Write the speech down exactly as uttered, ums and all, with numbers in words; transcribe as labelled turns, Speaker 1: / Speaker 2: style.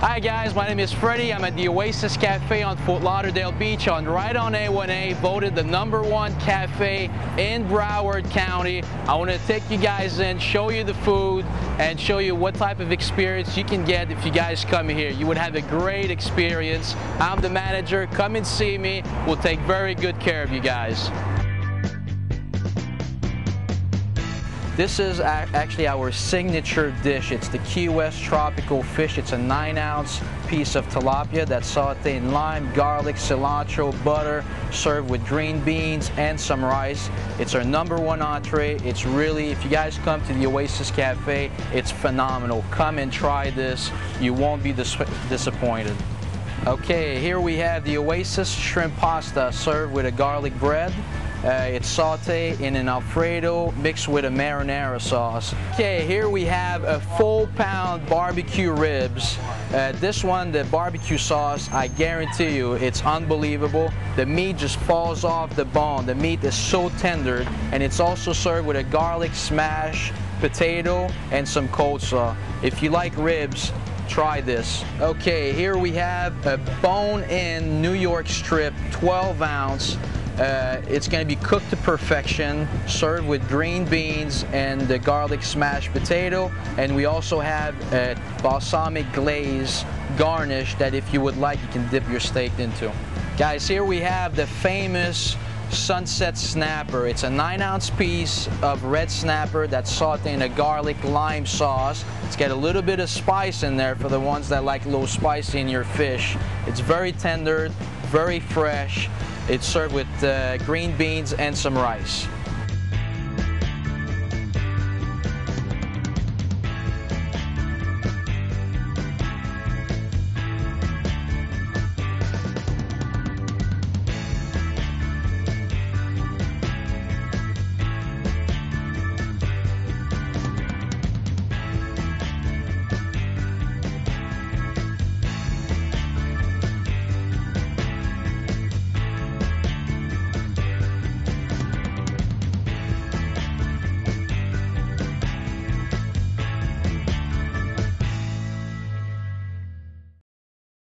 Speaker 1: Hi guys, my name is Freddie. I'm at the Oasis Cafe on Fort Lauderdale Beach on right on A one A, voted the number one cafe in Broward County. I want to take you guys in, show you the food, and show you what type of experience you can get if you guys come here. You would have a great experience. I'm the manager. Come and see me. We'll take very good care of you guys. This is actually our signature dish. It's the Key West Tropical Fish. It's a nine ounce piece of tilapia that's sauteed in lime, garlic, cilantro, butter, served with green beans and some rice. It's our number one entree. It's really, if you guys come to the Oasis Cafe, it's phenomenal. Come and try this. You won't be dis disappointed. Okay, here we have the Oasis Shrimp Pasta served with a garlic bread. Uh, it's sauteed in an Alfredo mixed with a marinara sauce. Okay, here we have a full pound barbecue ribs. Uh, this one, the barbecue sauce, I guarantee you, it's unbelievable. The meat just falls off the bone. The meat is so tender, and it's also served with a garlic smash, potato, and some coleslaw. If you like ribs, try this. Okay, here we have a bone-in New York strip, twelve ounce. Uh, it's going to be cooked to perfection, served with green beans and the garlic smashed potato, and we also have a balsamic glaze garnish that, if you would like, you can dip your steak into. Guys, here we have the famous Sunset Snapper. It's a nine ounce piece of red snapper that's sauteed in a garlic lime sauce. It's got a little bit of spice in there for the ones that like a little spicy in your fish. It's very tender, very fresh. It's served with uh, green beans and some rice.